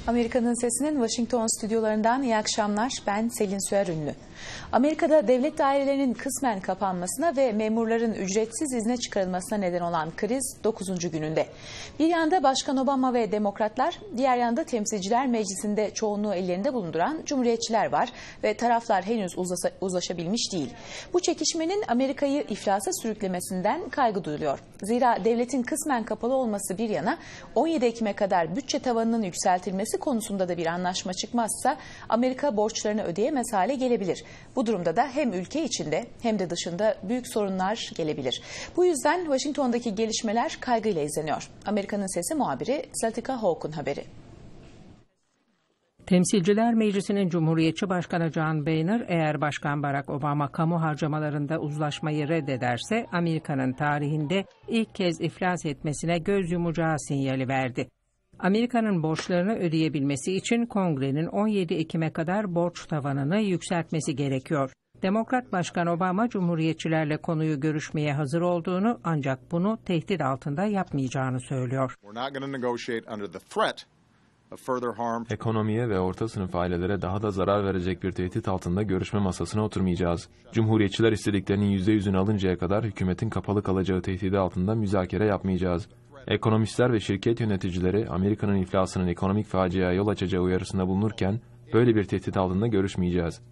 Amerika'nın Sesi'nin Washington stüdyolarından iyi akşamlar. Ben Selin Süer Ünlü. Amerika'da devlet dairelerinin kısmen kapanmasına ve memurların ücretsiz izne çıkarılmasına neden olan kriz 9. gününde. Bir yanda Başkan Obama ve Demokratlar, diğer yanda Temsilciler Meclisi'nde çoğunluğu ellerinde bulunduran Cumhuriyetçiler var ve taraflar henüz uzlaşabilmiş değil. Bu çekişmenin Amerika'yı iflasa sürüklemesinden kaygı duyuluyor. Zira devletin kısmen kapalı olması bir yana 17 Ekim'e kadar bütçe tavanının yükseltilmesi konusunda da bir anlaşma çıkmazsa Amerika borçlarını ödeyemez hale gelebilir. Bu durumda da hem ülke içinde hem de dışında büyük sorunlar gelebilir. Bu yüzden Washington'daki gelişmeler kaygıyla izleniyor. Amerika'nın Sesi muhabiri Zlatica Hawk'un haberi. Temsilciler Meclisi'nin Cumhuriyetçi Başkanı John Boehner, eğer Başkan Barack Obama kamu harcamalarında uzlaşmayı reddederse Amerika'nın tarihinde ilk kez iflas etmesine göz yumacağı sinyali verdi. Amerika'nın borçlarını ödeyebilmesi için Kongre'nin 17 Ekim'e kadar borç tavanını yükseltmesi gerekiyor. Demokrat Başkan Obama, Cumhuriyetçilerle konuyu görüşmeye hazır olduğunu, ancak bunu tehdit altında yapmayacağını söylüyor. Ekonomiye ve orta sınıf ailelere daha da zarar verecek bir tehdit altında görüşme masasına oturmayacağız. Cumhuriyetçiler istediklerinin %100'ünü alıncaya kadar hükümetin kapalı kalacağı tehdidi altında müzakere yapmayacağız. Ekonomistler ve şirket yöneticileri Amerika'nın iflasının ekonomik faciaya yol açacağı uyarısında bulunurken böyle bir tehdit altında görüşmeyeceğiz.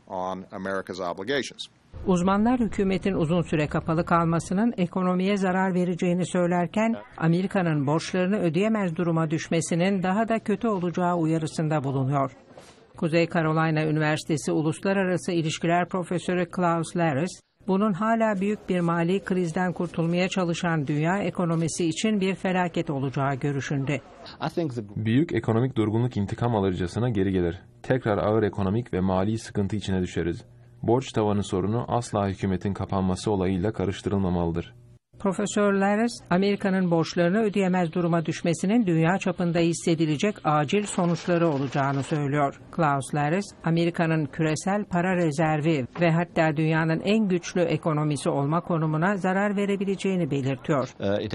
Uzmanlar hükümetin uzun süre kapalı kalmasının ekonomiye zarar vereceğini söylerken Amerika'nın borçlarını ödeyemez duruma düşmesinin daha da kötü olacağı uyarısında bulunuyor. Kuzey Carolina Üniversitesi Uluslararası İlişkiler Profesörü Klaus Larris, bunun hala büyük bir mali krizden kurtulmaya çalışan dünya ekonomisi için bir felaket olacağı görüşünde. Büyük ekonomik durgunluk intikam alırcasına geri gelir. Tekrar ağır ekonomik ve mali sıkıntı içine düşeriz. Borç tavanı sorunu asla hükümetin kapanması olayıyla karıştırılmamalıdır. Profesör Larris, Amerika'nın borçlarını ödeyemez duruma düşmesinin dünya çapında hissedilecek acil sonuçları olacağını söylüyor. Klaus Larris, Amerika'nın küresel para rezervi ve hatta dünyanın en güçlü ekonomisi olma konumuna zarar verebileceğini belirtiyor.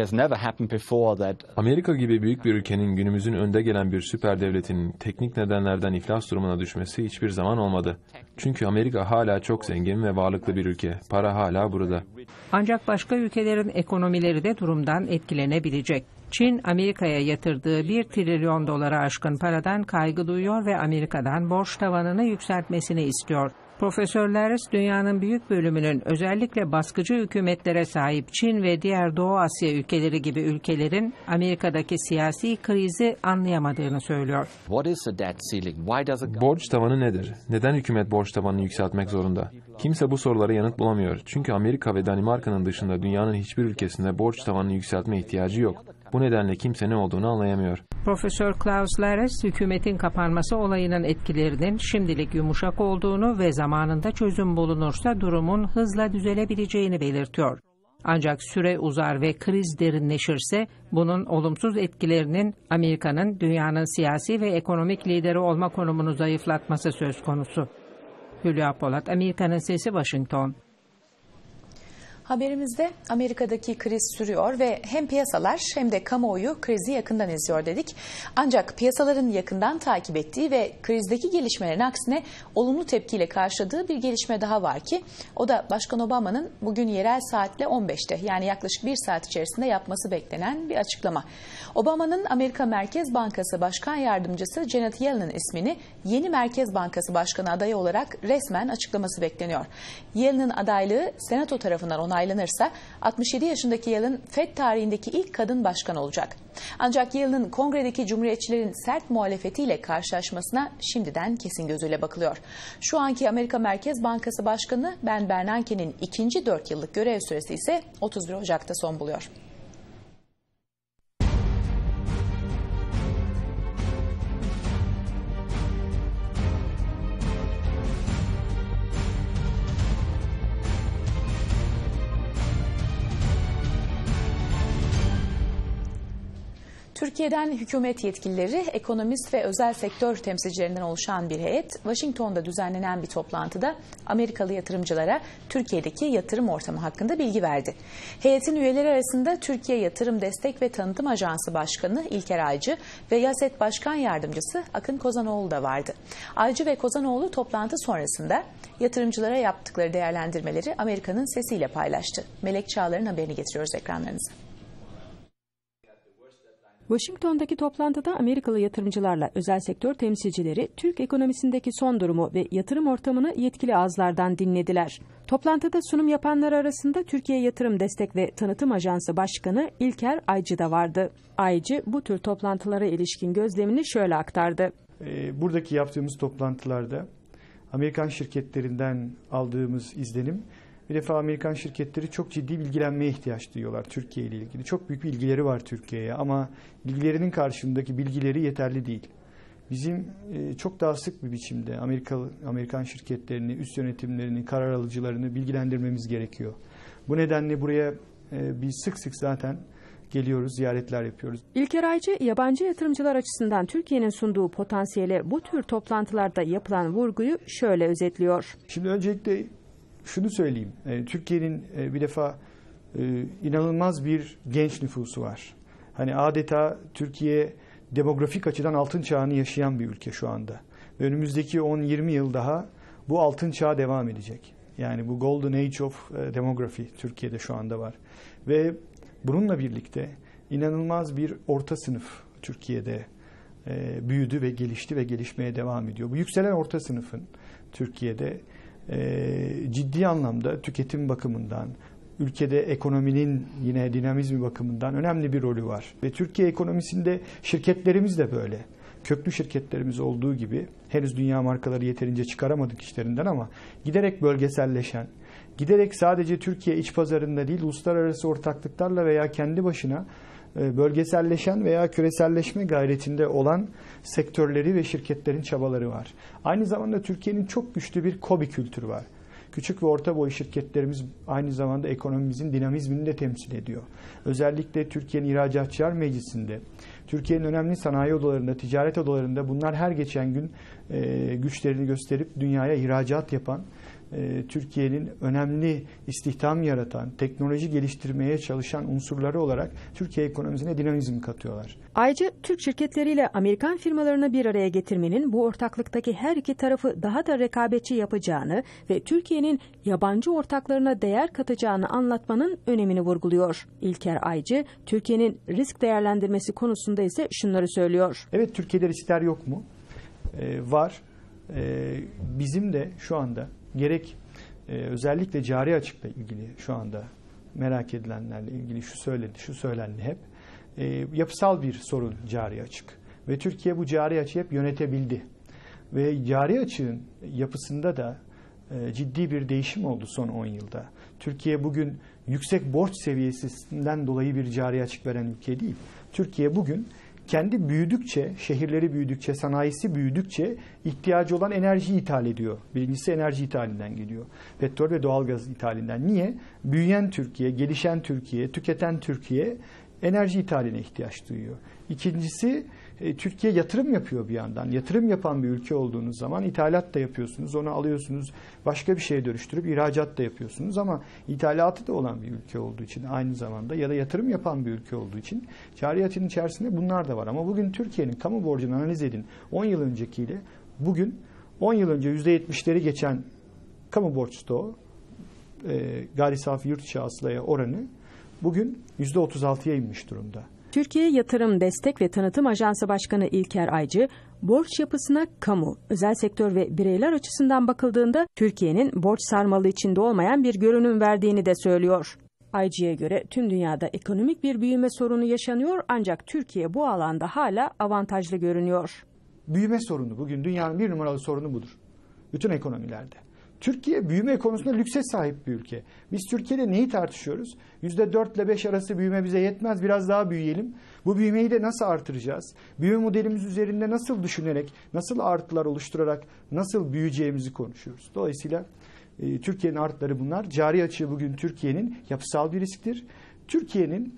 Amerika gibi büyük bir ülkenin günümüzün önde gelen bir süper devletinin teknik nedenlerden iflas durumuna düşmesi hiçbir zaman olmadı. Çünkü Amerika hala çok zengin ve varlıklı bir ülke. Para hala burada. Ancak başka ülkelerin ekonomileri de durumdan etkilenebilecek. Çin, Amerika'ya yatırdığı 1 trilyon dolara aşkın paradan kaygı duyuyor ve Amerika'dan borç tavanını yükseltmesini istiyor. Profesör Larris, dünyanın büyük bölümünün özellikle baskıcı hükümetlere sahip Çin ve diğer Doğu Asya ülkeleri gibi ülkelerin Amerika'daki siyasi krizi anlayamadığını söylüyor. Borç tavanı nedir? Neden hükümet borç tavanını yükseltmek zorunda? Kimse bu sorulara yanıt bulamıyor. Çünkü Amerika ve Danimarka'nın dışında dünyanın hiçbir ülkesinde borç tavanını yükseltme ihtiyacı yok. Bu nedenle kimse ne olduğunu anlayamıyor. Profesör Klaus Larris, hükümetin kapanması olayının etkilerinin şimdilik yumuşak olduğunu ve zamanında çözüm bulunursa durumun hızla düzelebileceğini belirtiyor. Ancak süre uzar ve kriz derinleşirse bunun olumsuz etkilerinin Amerika'nın dünyanın siyasi ve ekonomik lideri olma konumunu zayıflatması söz konusu. Hülya Polat, Amerika'nın Sesi, Washington. Haberimizde Amerika'daki kriz sürüyor ve hem piyasalar hem de kamuoyu krizi yakından izliyor dedik. Ancak piyasaların yakından takip ettiği ve krizdeki gelişmelerin aksine olumlu tepkiyle karşıladığı bir gelişme daha var ki o da Başkan Obama'nın bugün yerel saatle 15'te yani yaklaşık 1 saat içerisinde yapması beklenen bir açıklama. Obama'nın Amerika Merkez Bankası Başkan Yardımcısı Janet Yellen'in ismini yeni Merkez Bankası Başkanı adayı olarak resmen açıklaması bekleniyor. Yellen'in adaylığı Senato tarafından onaylanırsa 67 yaşındaki Yellen FED tarihindeki ilk kadın başkan olacak. Ancak Yellen'in Kongre'deki Cumhuriyetçilerin sert muhalefetiyle karşılaşmasına şimdiden kesin gözüyle bakılıyor. Şu anki Amerika Merkez Bankası Başkanı Ben Bernanke'nin ikinci 4 yıllık görev süresi ise 31 Ocak'ta son buluyor. Türkiye'den hükümet yetkilileri, ekonomist ve özel sektör temsilcilerinden oluşan bir heyet, Washington'da düzenlenen bir toplantıda Amerikalı yatırımcılara Türkiye'deki yatırım ortamı hakkında bilgi verdi. Heyetin üyeleri arasında Türkiye Yatırım Destek ve Tanıtım Ajansı Başkanı İlker Aycı ve YASET Başkan Yardımcısı Akın Kozanoğlu da vardı. Aycı ve Kozanoğlu toplantı sonrasında yatırımcılara yaptıkları değerlendirmeleri Amerika'nın sesiyle paylaştı. Melek Çağlar'ın haberini getiriyoruz ekranlarınıza. Washington'daki toplantıda Amerikalı yatırımcılarla özel sektör temsilcileri Türk ekonomisindeki son durumu ve yatırım ortamını yetkili ağızlardan dinlediler. Toplantıda sunum yapanlar arasında Türkiye Yatırım Destek ve Tanıtım Ajansı Başkanı İlker Aycı da vardı. Aycı bu tür toplantılara ilişkin gözlemini şöyle aktardı. Buradaki yaptığımız toplantılarda Amerikan şirketlerinden aldığımız izlenim, bir defa Amerikan şirketleri çok ciddi bilgilenmeye ihtiyaç duyuyorlar Türkiye ile ilgili. Çok büyük bilgileri var Türkiye'ye ama bilgilerinin karşılığındaki bilgileri yeterli değil. Bizim çok daha sık bir biçimde Amerikan şirketlerini, üst yönetimlerini, karar alıcılarını bilgilendirmemiz gerekiyor. Bu nedenle buraya biz sık sık zaten geliyoruz, ziyaretler yapıyoruz. İlker Aycı, yabancı yatırımcılar açısından Türkiye'nin sunduğu potansiyele bu tür toplantılarda yapılan vurguyu şöyle özetliyor. Şimdi öncelikle şunu söyleyeyim. Türkiye'nin bir defa inanılmaz bir genç nüfusu var. Hani adeta Türkiye demografik açıdan altın çağını yaşayan bir ülke şu anda. Ve önümüzdeki 10-20 yıl daha bu altın çağ devam edecek. Yani bu Golden Age of Demography Türkiye'de şu anda var. Ve bununla birlikte inanılmaz bir orta sınıf Türkiye'de büyüdü ve gelişti ve gelişmeye devam ediyor. Bu yükselen orta sınıfın Türkiye'de ciddi anlamda tüketim bakımından, ülkede ekonominin yine dinamizmi bakımından önemli bir rolü var. Ve Türkiye ekonomisinde şirketlerimiz de böyle. Köklü şirketlerimiz olduğu gibi henüz dünya markaları yeterince çıkaramadık işlerinden ama giderek bölgeselleşen, giderek sadece Türkiye iç pazarında değil uluslararası ortaklıklarla veya kendi başına bölgeselleşen veya küreselleşme gayretinde olan sektörleri ve şirketlerin çabaları var. Aynı zamanda Türkiye'nin çok güçlü bir KOBİ kültürü var. Küçük ve orta boy şirketlerimiz aynı zamanda ekonomimizin dinamizmini de temsil ediyor. Özellikle Türkiye'nin İhracatçılar Meclisi'nde, Türkiye'nin önemli sanayi odalarında, ticaret odalarında bunlar her geçen gün güçlerini gösterip dünyaya ihracat yapan, Türkiye'nin önemli istihdam yaratan, teknoloji geliştirmeye çalışan unsurları olarak Türkiye ekonomisine dinamizm katıyorlar. Aycı, Türk şirketleriyle Amerikan firmalarını bir araya getirmenin bu ortaklıktaki her iki tarafı daha da rekabetçi yapacağını ve Türkiye'nin yabancı ortaklarına değer katacağını anlatmanın önemini vurguluyor. İlker Aycı, Türkiye'nin risk değerlendirmesi konusunda ise şunları söylüyor. Evet, Türkiye'de riskler yok mu? Var. Bizim de şu anda gerek özellikle cari açıkla ilgili şu anda merak edilenlerle ilgili şu söylendi hep. Yapısal bir sorun cari açık. Ve Türkiye bu cari açığı hep yönetebildi. Ve cari açığın yapısında da ciddi bir değişim oldu son 10 yılda. Türkiye bugün yüksek borç seviyesinden dolayı bir cari açık veren ülke değil. Türkiye bugün kendi büyüdükçe, şehirleri büyüdükçe, sanayisi büyüdükçe ihtiyacı olan enerjiyi ithal ediyor. Birincisi enerji ithalinden geliyor. Petrol ve doğalgaz ithalinden. Niye? Büyüyen Türkiye, gelişen Türkiye, tüketen Türkiye enerji ithaline ihtiyaç duyuyor. İkincisi, Türkiye yatırım yapıyor bir yandan. Yatırım yapan bir ülke olduğunuz zaman ithalat da yapıyorsunuz. Onu alıyorsunuz, başka bir şeye dönüştürüp ihracat da yapıyorsunuz. Ama ithalatı da olan bir ülke olduğu için aynı zamanda ya da yatırım yapan bir ülke olduğu için cari açığın içerisinde bunlar da var. Ama bugün Türkiye'nin kamu borcunu analiz edin. 10 yıl öncekiyle bugün 10 yıl önce %70'leri geçen kamu borç stoğu, gayri safi yurt içi hasılaya oranı bugün %36'ya inmiş durumda. Türkiye Yatırım Destek ve Tanıtım Ajansı Başkanı İlker Aycı, borç yapısına kamu, özel sektör ve bireyler açısından bakıldığında Türkiye'nin borç sarmalı içinde olmayan bir görünüm verdiğini de söylüyor. Aycı'ya göre tüm dünyada ekonomik bir büyüme sorunu yaşanıyor ancak Türkiye bu alanda hala avantajlı görünüyor. Büyüme sorunu bugün dünyanın bir numaralı sorunu budur. Bütün ekonomilerde. Türkiye büyüme konusunda lükse sahip bir ülke. Biz Türkiye'de neyi tartışıyoruz? %4 ile 5 arası büyüme bize yetmez. Biraz daha büyüyelim. Bu büyümeyi de nasıl artıracağız? Büyüme modelimiz üzerinde nasıl düşünerek, nasıl artılar oluşturarak, nasıl büyüyeceğimizi konuşuyoruz. Dolayısıyla Türkiye'nin artıları bunlar. Cari açığı bugün Türkiye'nin yapısal bir risktir. Türkiye'nin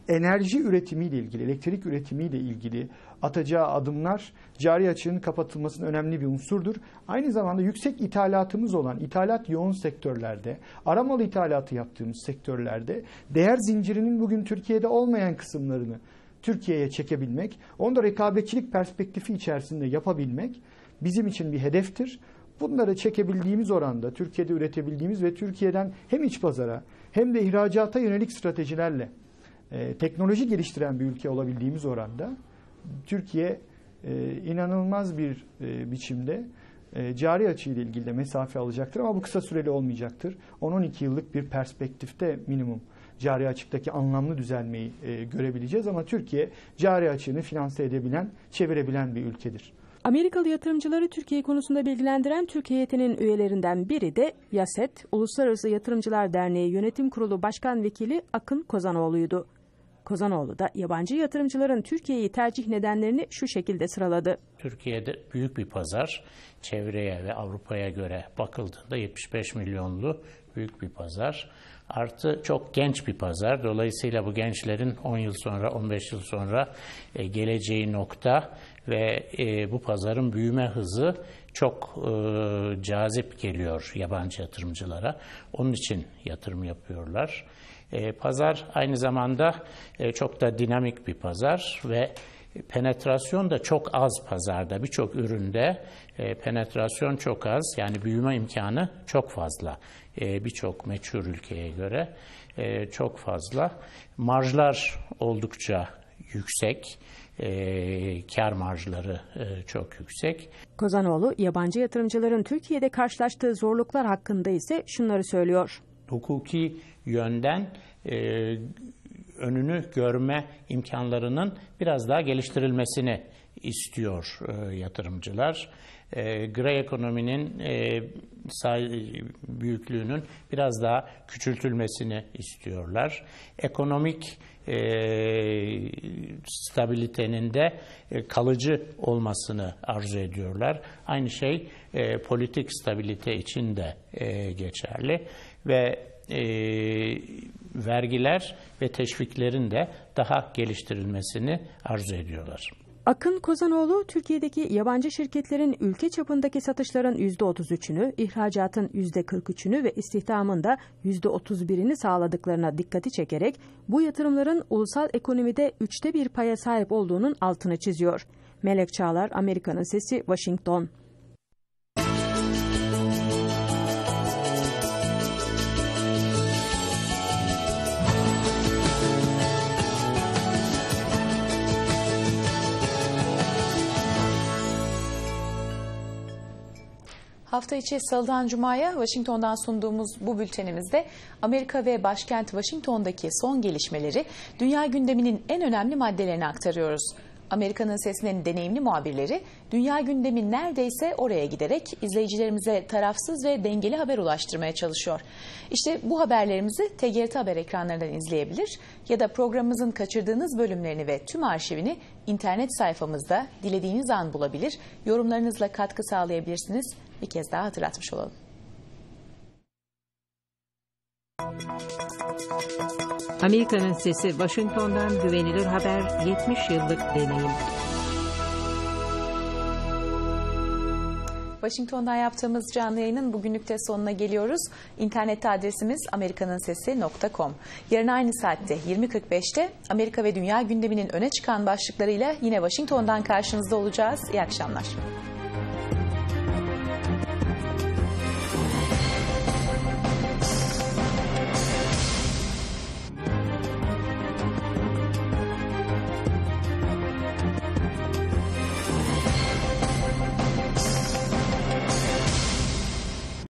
enerji üretimiyle ilgili, elektrik üretimiyle ilgili atacağı adımlar cari açığın kapatılmasının önemli bir unsurdur. Aynı zamanda yüksek ithalatımız olan, ithalat yoğun sektörlerde, aramalı ithalatı yaptığımız sektörlerde değer zincirinin bugün Türkiye'de olmayan kısımlarını Türkiye'ye çekebilmek, onu da rekabetçilik perspektifi içerisinde yapabilmek bizim için bir hedeftir. Bunları çekebildiğimiz oranda Türkiye'de üretebildiğimiz ve Türkiye'den hem iç pazara hem de ihracata yönelik stratejilerle teknoloji geliştiren bir ülke olabildiğimiz oranda Türkiye inanılmaz bir biçimde cari açı ile ilgili de mesafe alacaktır ama bu kısa süreli olmayacaktır. 10-12 yıllık bir perspektifte minimum cari açıktaki anlamlı düzelmeyi görebileceğiz ama Türkiye cari açığını finanse edebilen, çevirebilen bir ülkedir. Amerikalı yatırımcıları Türkiye konusunda bilgilendiren Türk heyetinin üyelerinden biri de YASET, Uluslararası Yatırımcılar Derneği Yönetim Kurulu Başkan Vekili Akın Kozanoğlu'ydu. Kozanoğlu da yabancı yatırımcıların Türkiye'yi tercih nedenlerini şu şekilde sıraladı. Türkiye'de büyük bir pazar, çevreye ve Avrupa'ya göre bakıldığında 75 milyonlu büyük bir pazar. Artı çok genç bir pazar. Dolayısıyla bu gençlerin 10 yıl sonra, 15 yıl sonra geleceği nokta ve bu pazarın büyüme hızı çok cazip geliyor yabancı yatırımcılara. Onun için yatırım yapıyorlar. Pazar aynı zamanda çok da dinamik bir pazar ve penetrasyon da çok az pazarda. Birçok üründe penetrasyon çok az, yani büyüme imkanı çok fazla. Birçok meçhul ülkeye göre çok fazla. Marjlar oldukça yüksek. Kar marjları çok yüksek. Kozanoğlu, yabancı yatırımcıların Türkiye'de karşılaştığı zorluklar hakkında ise şunları söylüyor. Hukuki yönden önünü görme imkanlarının biraz daha geliştirilmesini istiyor yatırımcılar. Grey ekonominin büyüklüğünün biraz daha küçültülmesini istiyorlar. Ekonomik stabilitenin de kalıcı olmasını arzu ediyorlar. Aynı şey politik stabilite için de geçerli ve vergiler ve teşviklerin de daha geliştirilmesini arzu ediyorlar. Akın Kozanoğlu, Türkiye'deki yabancı şirketlerin ülke çapındaki satışların %33'ünü, ihracatın %43'ünü ve istihdamın da %31'ini sağladıklarına dikkati çekerek bu yatırımların ulusal ekonomide 1/3 bir paya sahip olduğunun altını çiziyor. Melek Çağlar, Amerika'nın Sesi, Washington. Hafta içi Salı'dan Cuma'ya Washington'dan sunduğumuz bu bültenimizde Amerika ve başkent Washington'daki son gelişmeleri, dünya gündeminin en önemli maddelerini aktarıyoruz. Amerika'nın Sesi'nin deneyimli muhabirleri dünya gündemi neredeyse oraya giderek izleyicilerimize tarafsız ve dengeli haber ulaştırmaya çalışıyor. İşte bu haberlerimizi TGRT Haber ekranlarından izleyebilir ya da programımızın kaçırdığınız bölümlerini ve tüm arşivini internet sayfamızda dilediğiniz an bulabilir, yorumlarınızla katkı sağlayabilirsiniz. Bir kez daha hatırlatmış olalım. Amerika'nın Sesi, Washington'dan güvenilir haber, 70 yıllık deneyim. Washington'dan yaptığımız canlı yayının bugünlük de sonuna geliyoruz. İnternet adresimiz amerikaninsesi.com. Yarın aynı saatte 20.45'te Amerika ve dünya gündeminin öne çıkan başlıklarıyla yine Washington'dan karşınızda olacağız. İyi akşamlar.